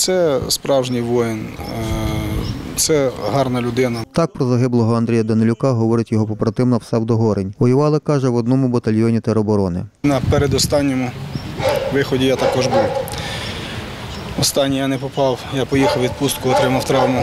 Це справжній воїн, це гарна людина. Так про загиблого Андрія Данилюка говорить його побратим на Псевдогорень. Воювали, каже, в одному батальйоні тероборони. На передостанньому виході я також був. Останній я не попав, я поїхав у відпустку, отримав травму.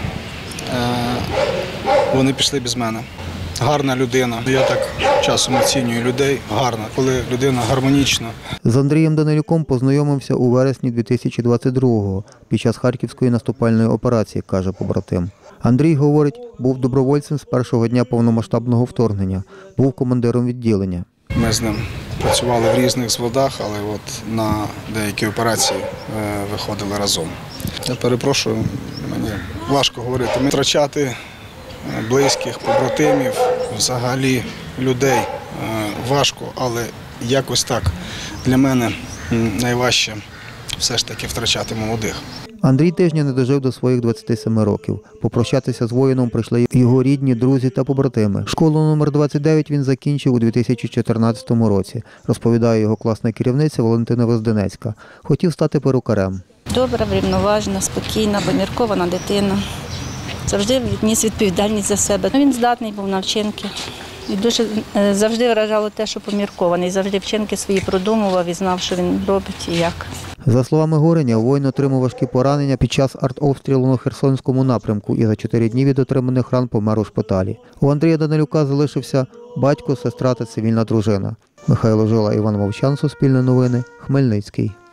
Вони пішли без мене. Гарна людина. Я так часом оцінюю людей. Гарна, коли людина гармонічна. З Андрієм Данилюком познайомився у вересні 2022-го під час Харківської наступальної операції, каже побратим. Андрій, говорить, був добровольцем з першого дня повномасштабного вторгнення, був командиром відділення. Ми з ним працювали в різних зводах, але от на деякі операції виходили разом. Я перепрошую, мені важко говорити. Ми втрачати близьких, побратимів, взагалі людей важко, але якось так для мене найважче все ж таки втрачати молодих. Андрій тижня не дожив до своїх 27 років. Попрощатися з воїном прийшли його рідні, друзі та побратими. Школу номер 29 він закінчив у 2014 році, розповідає його класна керівниця Валентина Возденецька. Хотів стати перукарем. Добра, врівноважена, спокійна, поміркована дитина. Завжди відніс відповідальність за себе. Він здатний був на вчинки. І дуже завжди вражало те, що поміркований. Завжди вчинки свої продумував і знав, що він робить і як. За словами Гореня, воїн отримав важкі поранення під час артобстрілу на Херсонському напрямку і за 4 дні від отриманих ран помер у шпиталі. У Андрія Данилюка залишився батько, сестра та цивільна дружина. Михайло Жила, Іван Мовчан, Суспільне новини, Хмельницький.